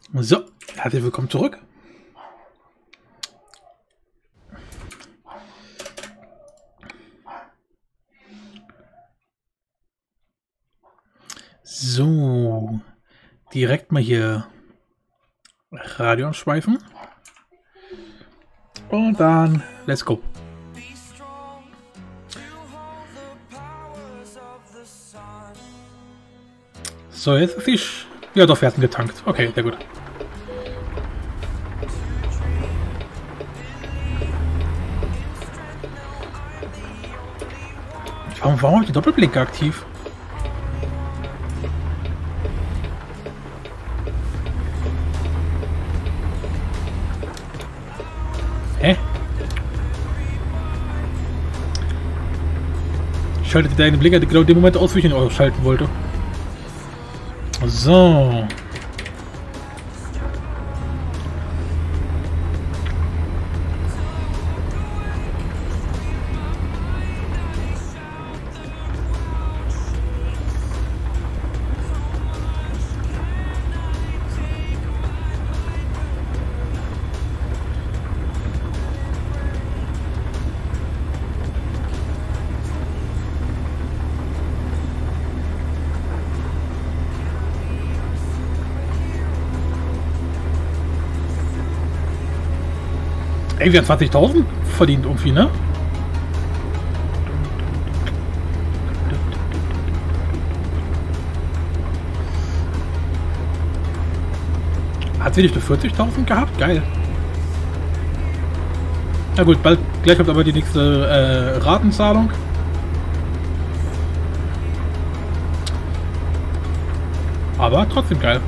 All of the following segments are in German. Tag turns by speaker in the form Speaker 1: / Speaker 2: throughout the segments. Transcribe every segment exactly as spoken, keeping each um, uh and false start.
Speaker 1: So, herzlich willkommen zurück. So, direkt mal hier Radio anschweifen. Und dann, let's go. So, jetzt ist ich... Ja doch, wir hatten getankt. Okay, sehr gut. Warum, warum habe ich die Doppelblinker aktiv? Hä? Schaltete deine Blinker genau in dem Moment aus, wie ich ihn ausschalten wollte. So. Ey, wir haben zwanzigtausend verdient irgendwie, ne? Hat sie nicht nur vierzigtausend gehabt? Geil. Na gut, bald gleich kommt aber die nächste äh, Ratenzahlung. Aber trotzdem geil.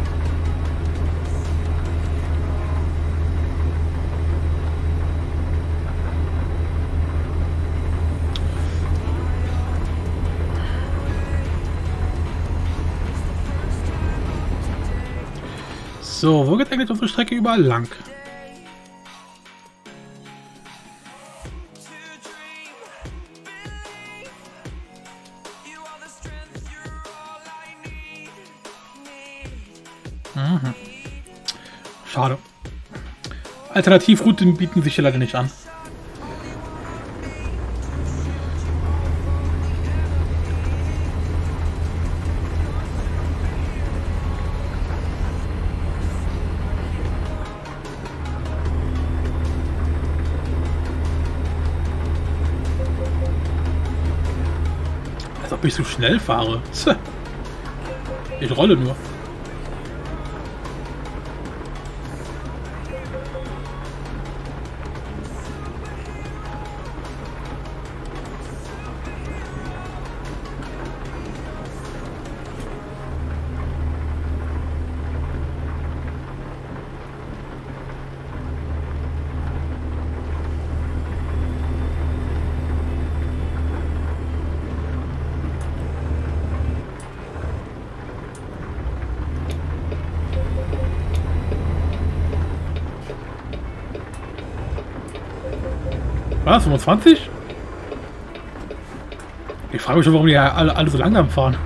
Speaker 1: So, wo geht eigentlich unsere Strecke überall lang? Mhm. Schade. Alternativrouten bieten sich hier leider nicht an. Als ob ich so schnell fahre. Ich rolle nur. Was? fünfundzwanzig? Ich frage mich schon, warum die alle, alle so langsam fahren.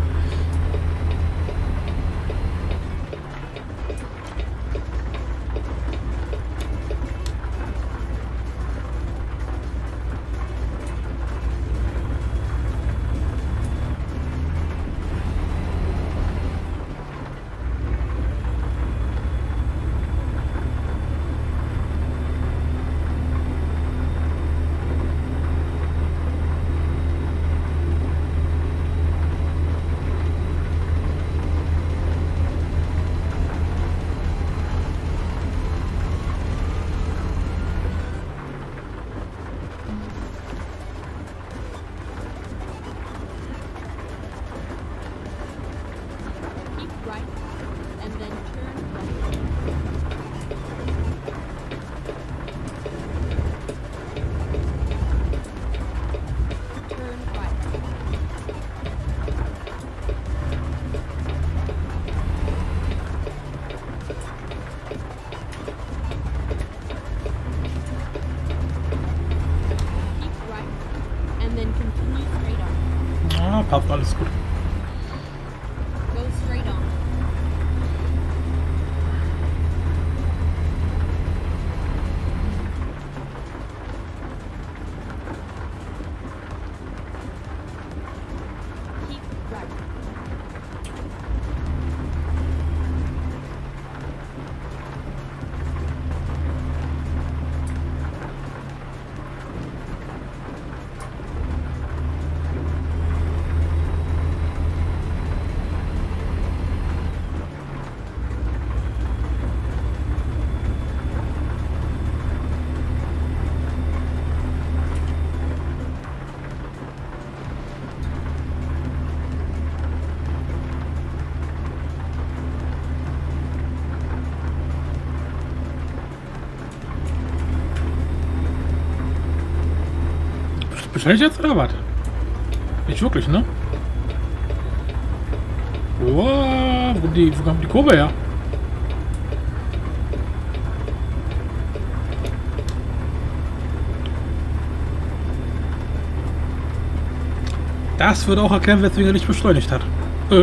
Speaker 1: Ah, passt, alles gut.
Speaker 2: Go straight on.
Speaker 1: Beschleunigt jetzt oder was? Nicht wirklich, ne? Wow, wo, die, wo kommt die Kurve her? Das würde auch erklären, weswegen er nicht beschleunigt hat. Äh.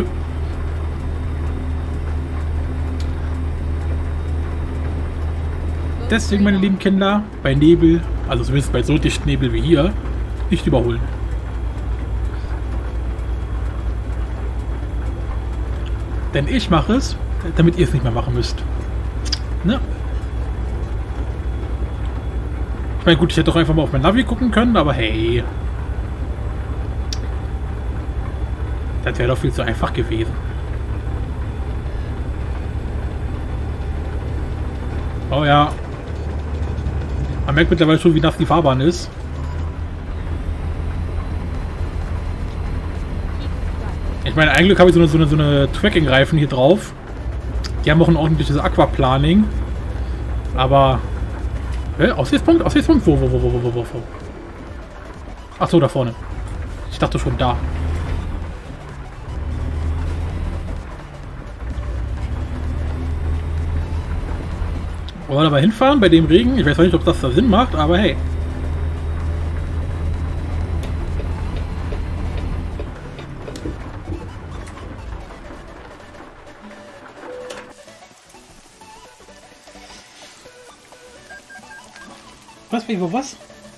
Speaker 1: Deswegen, meine lieben Kinder, bei Nebel, also zumindest bei so dichten Nebel wie hier, nicht überholen. Denn ich mache es, damit ihr es nicht mehr machen müsst. Ne? Ich meine, gut, ich hätte doch einfach mal auf mein Navi gucken können, aber hey. Das wäre doch viel zu einfach gewesen. Oh ja. Man merkt mittlerweile schon, wie nass die Fahrbahn ist. Ich meine, eigentlich habe ich so eine, so eine, so eine Tracking-Reifen hier drauf. Die haben auch ein ordentliches Aquaplaning. Aber... Äh, Aussichtspunkt? Aussichtspunkt? Wo, wo, wo, wo, wo, wo, wo? Ach so, da vorne. Ich dachte schon da. Wollen wir da mal hinfahren bei dem Regen? Ich weiß zwar nicht, ob das da Sinn macht, aber hey. Was? Wie, wo, was?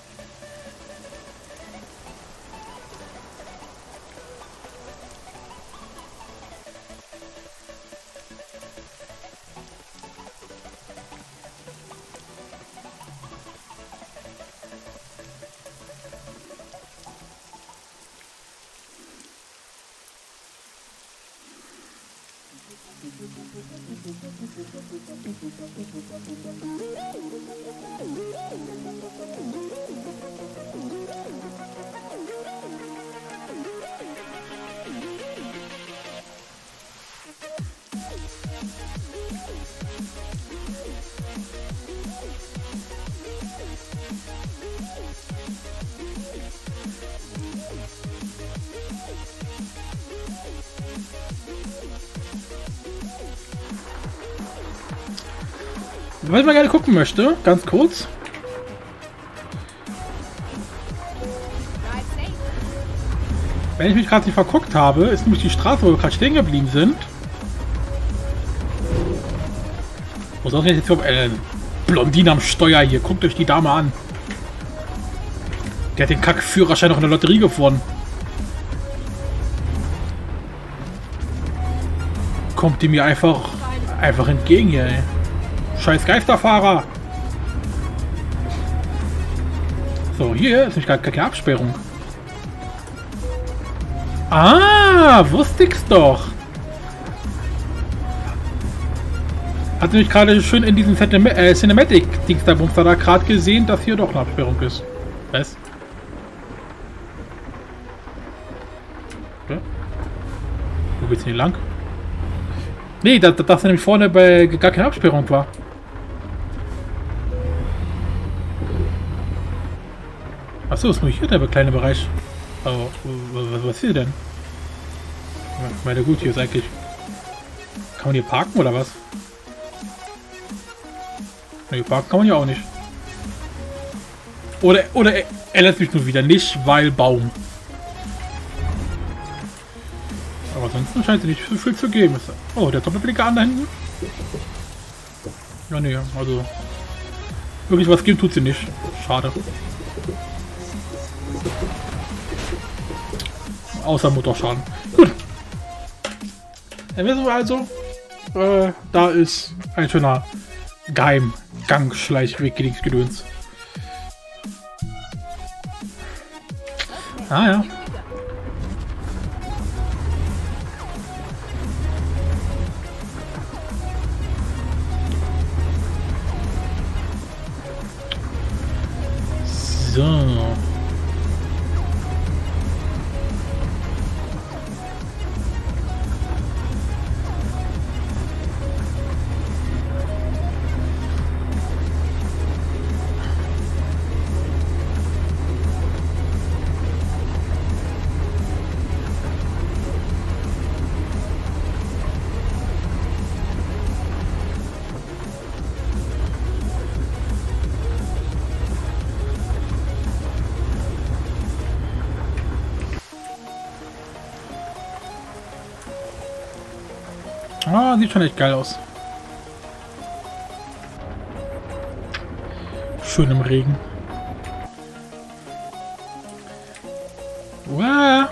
Speaker 1: Was ich mal gerne gucken möchte, ganz kurz. Wenn ich mich gerade nicht verguckt habe, ist nämlich die Straße, wo wir gerade stehen geblieben sind. Wo soll ich jetzt auf äh, Blondine am Steuer hier? Guckt euch die Dame an. Die hat den Kackführerschein noch in der Lotterie gewonnen. Kommt die mir einfach einfach entgegen hier, ey. Scheiß Geisterfahrer! So, hier ist nämlich gar keine Absperrung. Ah, wusste ich's doch! Hat nämlich gerade schön in diesem äh, Cinematic-Dings da Bumster da gerade gesehen, dass hier doch eine Absperrung ist. Was? Okay. Wo geht's denn hier lang? Nee, dass das nämlich vorne bei gar keine Absperrung war. Achso, ist nur hier der kleine Bereich. Oh, was, was ist hier denn? Ich meine, gut, hier ist eigentlich... Kann man hier parken oder was? Nee, parken kann man ja auch nicht. Oder, oder er, er lässt mich nur wieder nicht, weil Baum. Aber ansonsten scheint es nicht so viel zu geben. Oh, der Doppelblicker an da hinten? Ja, nee, also... Wirklich was geben tut sie nicht. Schade. Außer Motorschaden. Gut. Dann wissen wir also, äh, da ist ein schöner Geheimgang, Schleichweg, Gedöns. Ah ja. So. Ah, sieht schon echt geil aus. Schön im Regen. Uah.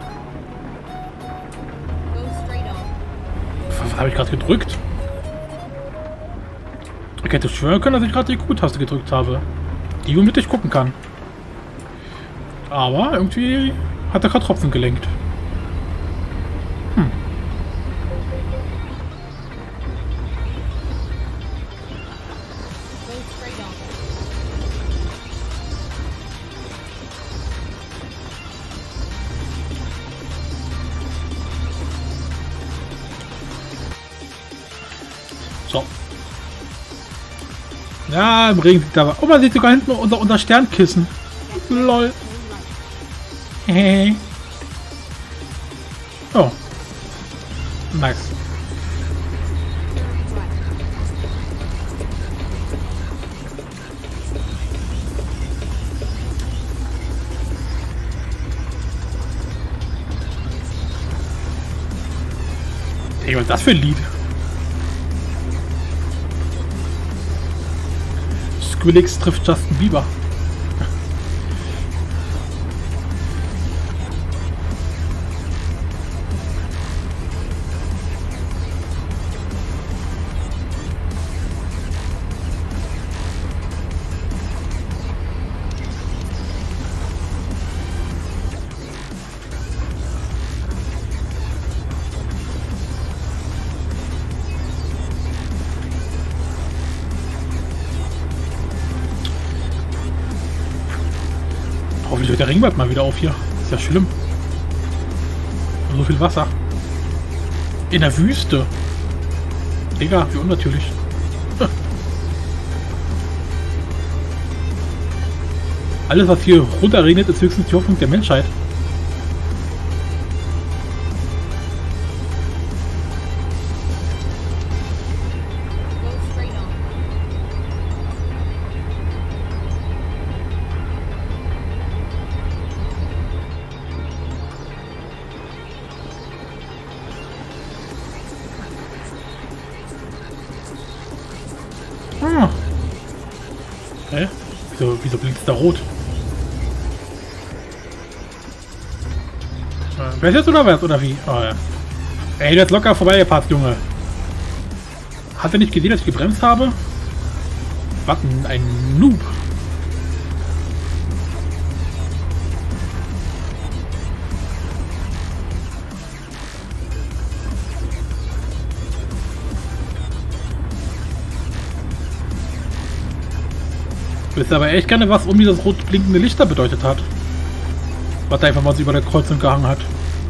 Speaker 1: Was habe ich gerade gedrückt? Ich hätte schwören können, dass ich gerade die Q-Taste gedrückt habe. Die womit ich gucken kann. Aber irgendwie hat er gerade Tropfen gelenkt. Hm. So. Ja, im Regen sieht da. Oh, man sieht sogar hinten unser, unser Sternkissen. Lol. Hey. Oh. Nice. Hey, was ist das für ein Lied? Skrillex trifft Justin Bieber. Hoffentlich hört der Ringwald mal wieder auf hier. Ist ja schlimm. So viel Wasser. In der Wüste. Digga, wie unnatürlich. Alles, was hier runterregnet, ist höchstens die Hoffnung der Menschheit. Ah. Hä? Wieso, wieso blinkt es da rot? Äh, wer ist jetzt oder was? Oder wie? Oh, ja. Ey, der ist locker vorbeigepasst, Junge. Hat er nicht gesehen, dass ich gebremst habe? Was ein, ein Noob. Ich weiß aber echt gerne, was um dieses rot blinkende Licht da bedeutet hat. Was da einfach mal so über der Kreuzung gehangen hat.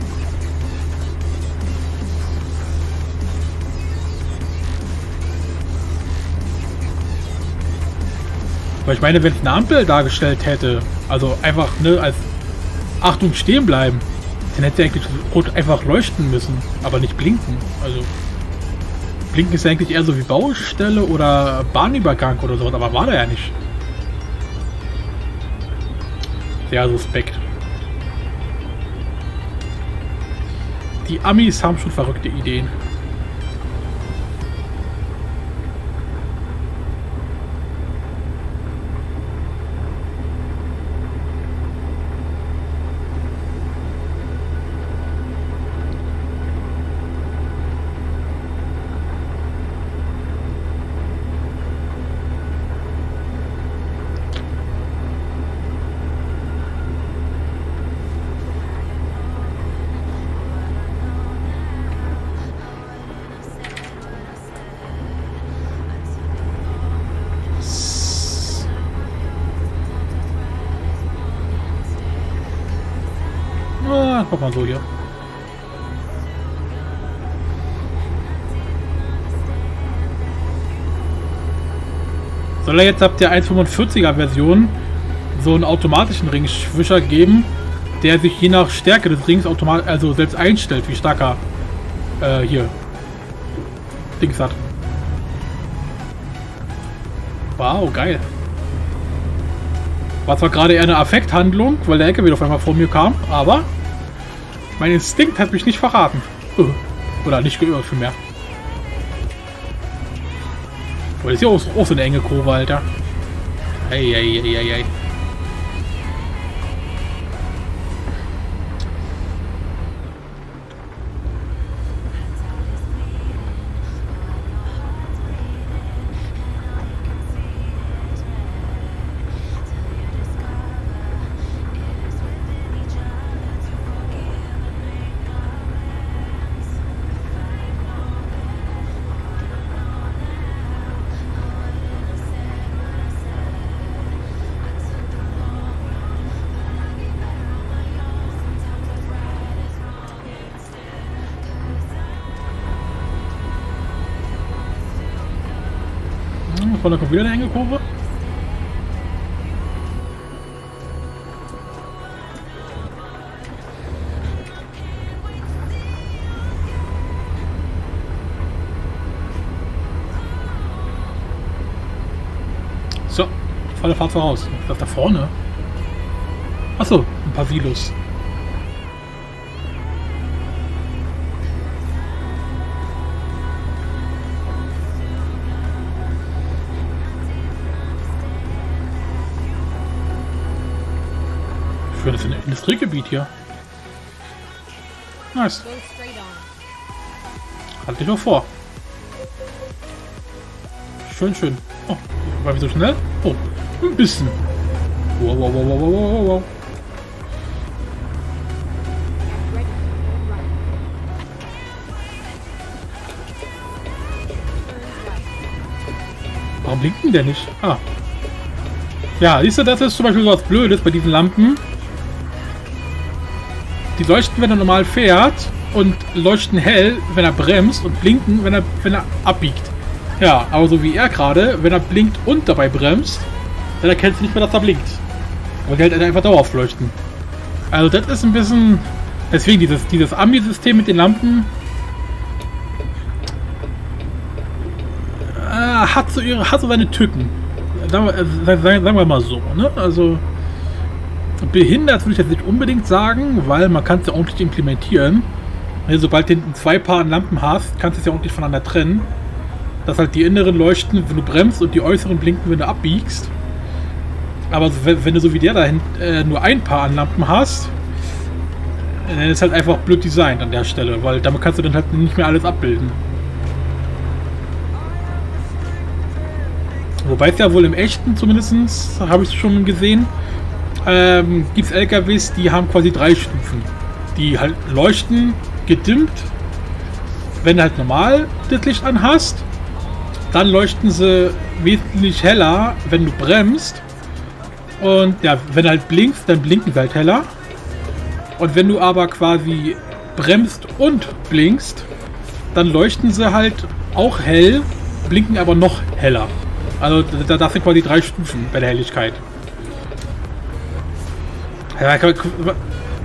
Speaker 1: Weil ich meine, wenn es eine Ampel dargestellt hätte, also einfach ne, als Achtung stehen bleiben, dann hätte eigentlich rot einfach leuchten müssen, aber nicht blinken. Also blinken ist ja eigentlich eher so wie Baustelle oder Bahnübergang oder sowas, aber war da ja nicht. Sehr suspekt. Die Amis haben schon verrückte Ideen. Guck mal so hier. Soll er jetzt ab der eins Komma fünfundvierziger Version so einen automatischen Ringschwischer geben, der sich je nach Stärke des Rings automatisch, also selbst einstellt, wie starker äh, hier Dings hat. Wow, geil. War zwar gerade eher eine Affekthandlung, weil der L K W auf einmal vor mir kam, aber mein Instinkt hat mich nicht verraten. Oder nicht geirrt für mehr. Oh, das ist ja auch, auch so eine enge Kurve, Alter. Eieieiei. Da kommt wieder eine enge Kurve. So, volle Fahrt voraus. Was ist da vorne? Achso, ein paar Silos. Das ist ein Industriegebiet hier. Nice. Halt dich auch vor. Schön, schön. Oh, war ich so schnell? Oh, ein bisschen. Wow, wow, wow, wow, wow, wow, wow. Warum blinkt denn der nicht? Ah. Ja, siehst du, das ist zum Beispiel so was Blödes bei diesen Lampen. Die leuchten, wenn er normal fährt und leuchten hell, wenn er bremst und blinken, wenn er, wenn er abbiegt. Ja, aber so wie er gerade, wenn er blinkt und dabei bremst, dann erkennst du nicht mehr, dass er blinkt. Aber die halt einfach dauerhaft leuchten. Also das ist ein bisschen... Deswegen dieses, dieses Ambi-System mit den Lampen äh, hat, so ihre, hat so seine Tücken. Sagen wir, sagen wir mal so, ne? Also... Behindert würde ich jetzt nicht unbedingt sagen, weil man kann es ja ordentlich implementieren. Also, sobald du hinten zwei Paar Lampen hast, kannst du es ja ordentlich voneinander trennen. Dass halt die inneren leuchten, wenn du bremst und die äußeren blinken, wenn du abbiegst. Aber wenn, wenn du so wie der da hinten äh, nur ein Paar an Lampen hast, dann ist es halt einfach blöd designt an der Stelle, weil damit kannst du dann halt nicht mehr alles abbilden. Wobei es ja wohl im Echten zumindest, habe ich es schon gesehen, Ähm, gibt es L K Ws, die haben quasi drei Stufen. Die halt leuchten, gedimmt, wenn du halt normal das Licht an hast. Dann leuchten sie wesentlich heller, wenn du bremst. Und ja, wenn du halt blinkst, dann blinken sie halt heller. Und wenn du aber quasi bremst und blinkst, dann leuchten sie halt auch hell, blinken aber noch heller. Also das sind quasi drei Stufen bei der Helligkeit. Ja, kann man,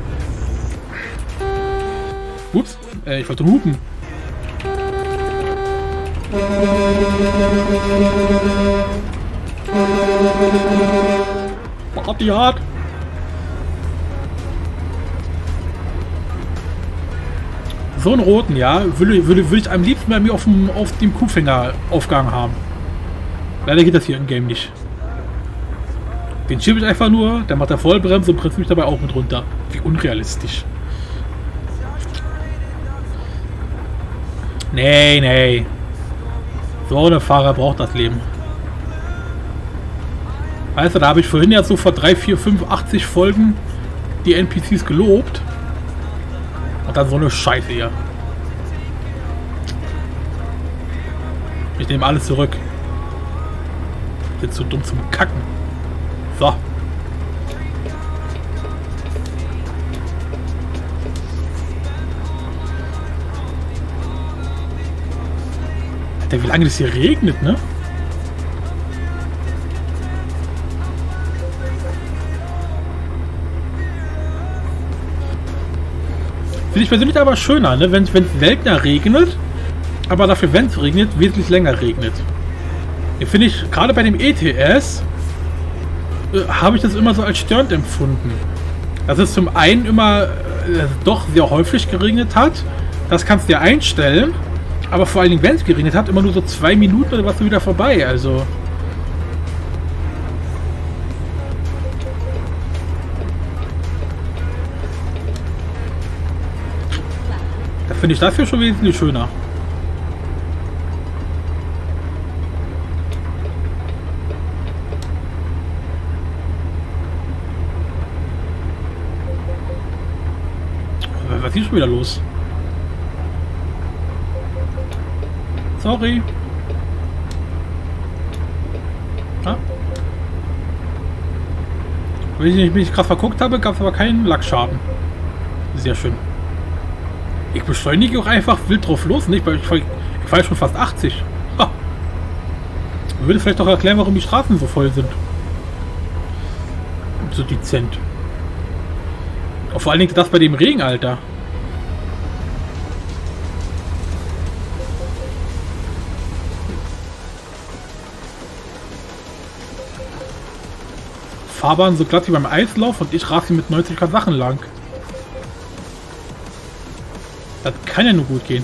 Speaker 1: ups, äh, ich wollte hupen. Party hart. So einen roten, ja, würde, würde, würde ich am liebsten bei mir auf dem, auf dem Kuhfänger aufgegangen haben. Leider geht das hier im Game nicht. Den schiebe ich einfach nur, der macht da Vollbremse und bremst mich dabei auch mit runter. Wie unrealistisch. Nee, nee. So eine Fahrer braucht das Leben. Weißt du, da habe ich vorhin ja so vor drei, vier, fünf, achtzig Folgen die N P Cs gelobt. Und dann so eine Scheiße hier. Ich nehme alles zurück. Bin zu dumm zum Kacken. So. Alter, wie lange das hier regnet, ne? Finde ich persönlich aber schöner, ne? Wenn es seltener regnet, aber dafür, wenn es regnet, wesentlich länger regnet. Finde ich, gerade bei dem E T S äh, habe ich das immer so als störend empfunden. Dass es zum einen immer äh, doch sehr häufig geregnet hat. Das kannst du dir einstellen. Aber vor allen Dingen, wenn es geregnet hat, immer nur so zwei Minuten oder was wieder vorbei. Also. Da finde ich das hier schon wesentlich schöner. Was ist hier schon wieder los? Sorry. Ah. Wenn ich mich nicht gerade verguckt habe, gab es aber keinen Lackschaden. Sehr schön. Ich beschleunige auch einfach wild drauf los, nicht? Weil ich, ich fahre schon fast achtzig. Ha. Würde vielleicht auch erklären, warum die Straßen so voll sind. So dezent. Und vor allen Dingen das bei dem Regen, Alter. Fahrbahn so glatt wie beim Eislauf und ich rase mit neunzig Sachen lang. Das kann ja nur gut gehen.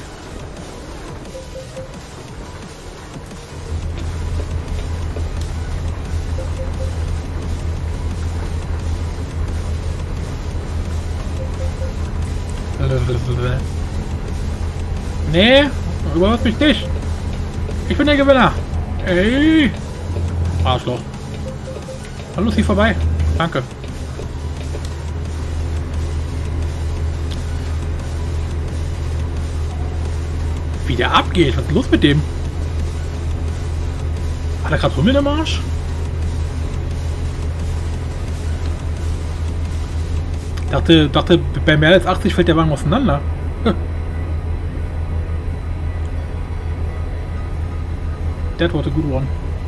Speaker 1: Nee, überhaupt mich nicht. Ich bin der Gewinner. Ey. Arschloch. Hallo, sie vorbei. Danke. Wie der abgeht. Was ist los mit dem? Hat er gerade Hummel im Arsch? Dachte, dachte, bei mehr als achtzig fällt der Wagen auseinander. That was a good one.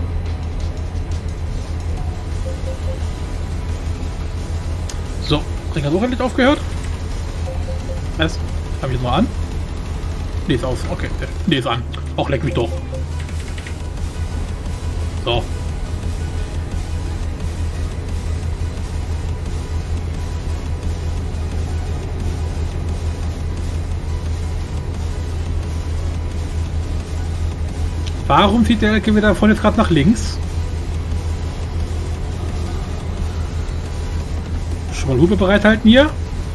Speaker 1: So, Ring hat auch endlich aufgehört. Was? Habe ich jetzt mal an? Ne, ist aus. Okay, ne, ist an. Auch leck mich doch. So. Warum zieht der L K W davon jetzt gerade nach links? Schon mal Hupe bereithalten hier.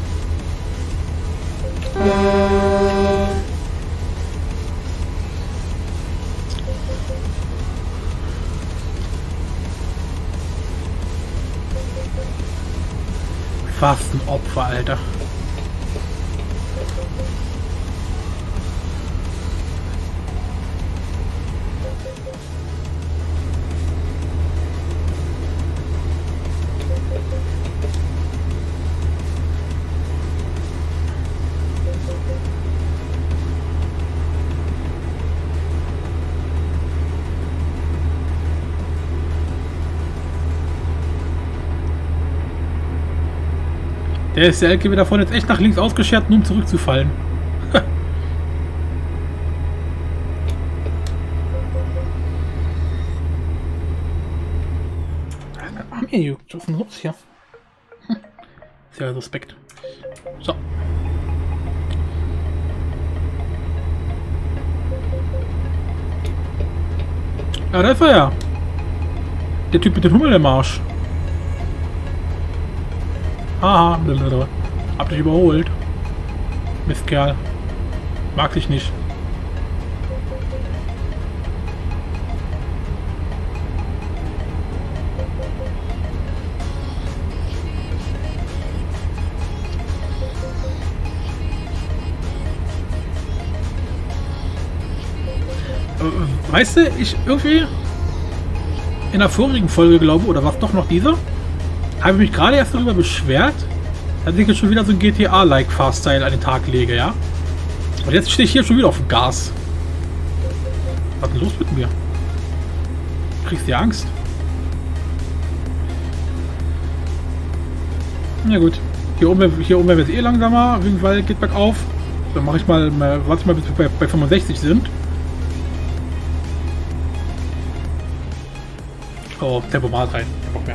Speaker 1: Fast ein Opfer, Alter. Der ist der L K W davon jetzt echt nach links ausgeschert, nur um zurückzufallen. Was ist denn los hier? Sehr suspekt. So. Ja, da ist er ja. Der Typ mit dem Hummel im Arsch. Haha, hab dich überholt. Mistkerl. Mag dich nicht. Weißt du, ich irgendwie in der vorigen Folge, glaube ich, oder was doch noch diese, habe ich mich gerade erst darüber beschwert, dass ich jetzt schon wieder so ein G T A-like Fahrstyle an den Tag lege, ja? Und jetzt stehe ich hier schon wieder auf dem Gas. Was ist denn los mit mir? Kriegst du Angst? Na gut. Hier oben, hier oben werden wir jetzt eh langsamer, weil geht bergauf. Dann mache ich mal, mal, warte ich mal, bis wir bei, bei fünfundsechzig sind. Oh, Tempomat rein. Kein Bock mehr.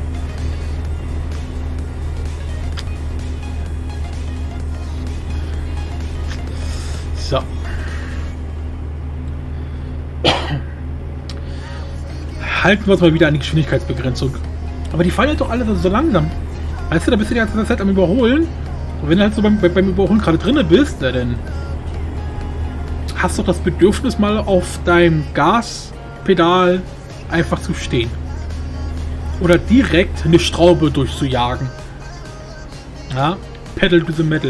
Speaker 1: So. halten wir uns mal wieder an die Geschwindigkeitsbegrenzung. Aber die fallen halt doch alle so langsam. Weißt du, da bist du die ganze Zeit am Überholen. Und wenn du halt so beim, beim Überholen gerade drinne bist, ja, dann hast du doch das Bedürfnis, mal auf deinem Gaspedal einfach zu stehen. Oder direkt eine Straube durchzujagen. Ja, Pedal to the Metal.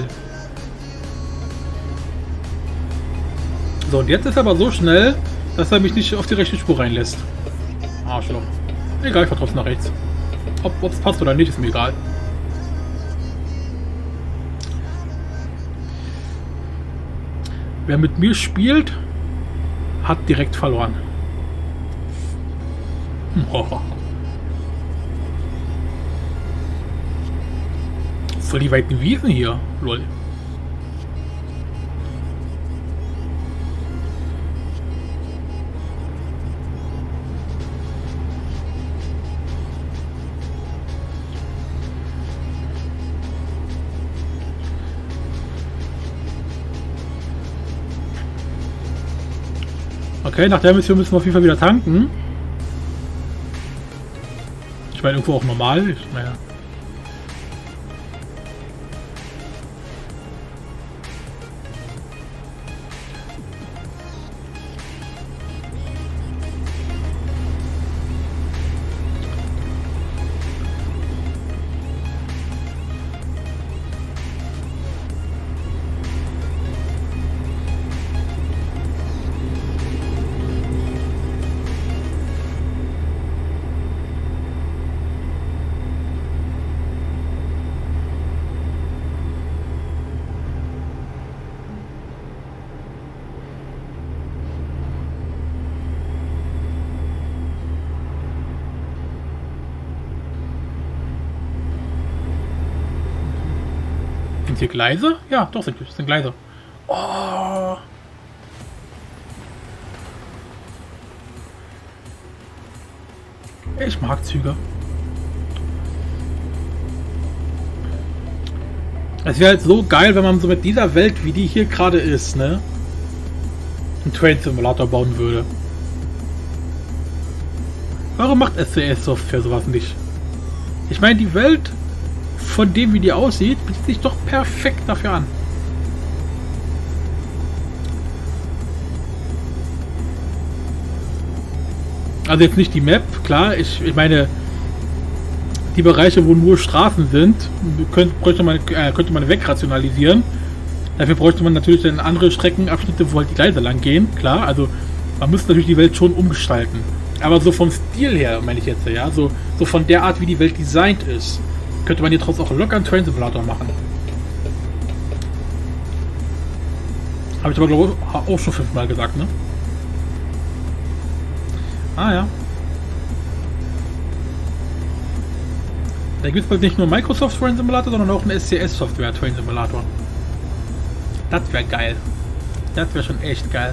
Speaker 1: So, und jetzt ist er aber so schnell, dass er mich nicht auf die rechte Spur reinlässt. Arschloch. Egal, ich fahr trotzdem nach rechts. Ob es passt oder nicht, ist mir egal. Wer mit mir spielt, hat direkt verloren. Oh. Voll die weiten Wiesen hier, lol. Okay, nach der Mission müssen wir auf jeden Fall wieder tanken. Ich meine, irgendwo auch normal. Ich, naja. Sind hier Gleise? Ja, doch, sind, sind Gleise. Oh. Ich mag Züge. Es wäre halt so geil, wenn man so mit dieser Welt, wie die hier gerade ist, ne, einen Train Simulator bauen würde. Warum macht S C S-Software sowas nicht? Ich meine, die Welt, von dem wie die aussieht, bietet sich doch perfekt dafür an. Also jetzt nicht die Map, klar, ich, ich meine, die Bereiche, wo nur Straßen sind, könnte, bräuchte man, äh, könnte man wegrationalisieren. Dafür bräuchte man natürlich dann andere Streckenabschnitte, wo halt die Gleise lang gehen, klar, also man müsste natürlich die Welt schon umgestalten. Aber so vom Stil her, meine ich jetzt, ja, so, so von der Art, wie die Welt designt ist, könnte man hier trotzdem auch locker einen Train Simulator machen. Habe ich aber, glaube ich, auch schon fünfmal gesagt, ne? Ah, ja. Da gibt es bald nicht nur Microsoft Train Simulator, sondern auch einen S C S-Software Train Simulator. Das wäre geil. Das wäre schon echt geil.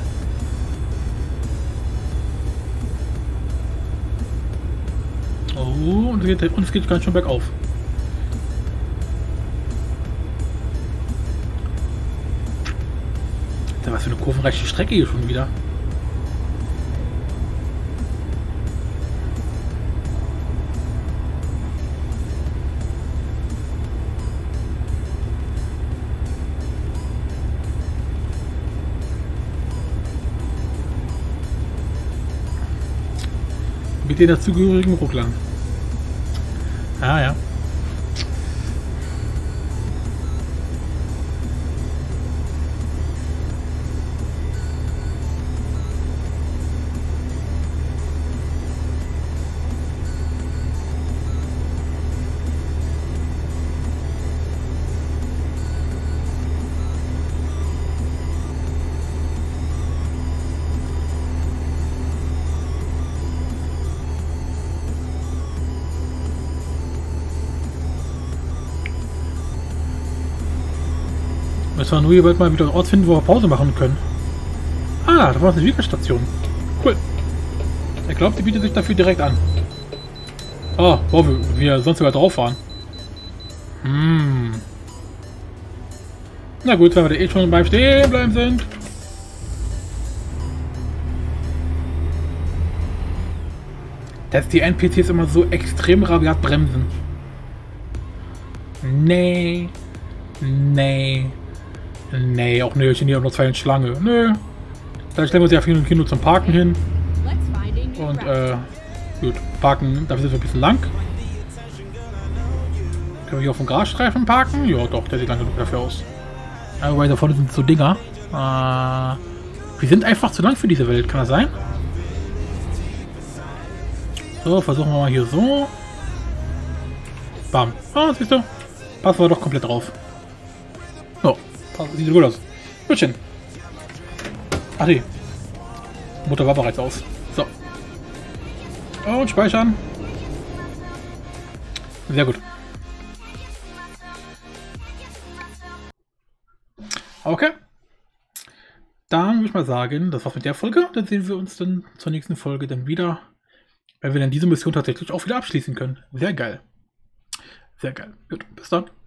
Speaker 1: Oh, und es geht, und es geht ganz schön bergauf. Was für eine kurvenreiche Strecke hier schon wieder. Mit den dazugehörigen Rucklern. Ah ja. Müssen wir nur hier bald mal wieder einen Ort finden, wo wir Pause machen können. Ah, da war eine Lieferstation. Cool. Ich glaube, die bietet sich dafür direkt an. Ah, wo wir, wir sonst sogar drauf waren. Hm. Na gut, wenn wir da eh schon beim Stehen bleiben sind. dass die N P Cs immer so extrem rabiat bremsen. Nee. Nee. Nee, auch nö, ich bin hier auch noch zwei in Schlange. Nö. Da stellen wir uns ja viel Kino zum Parken hin. Und, äh, gut, parken, dafür sind wir ein bisschen lang. Können wir hier auf dem Grasstreifen parken? Ja, doch, der sieht lang genug dafür aus. Aber da vorne sind so Dinger. Äh, wir sind einfach zu lang für diese Welt, kann das sein? So, versuchen wir mal hier so. Bam. Ah, siehst du? Passen wir doch komplett drauf. So, sieht gut aus. Gutchen. Ach nee. Motor war bereits aus. So. Und speichern. Sehr gut. Okay. Dann würde ich mal sagen, das war's mit der Folge. Dann sehen wir uns dann zur nächsten Folge dann wieder, wenn wir dann diese Mission tatsächlich auch wieder abschließen können. Sehr geil. Sehr geil. Gut, bis dann.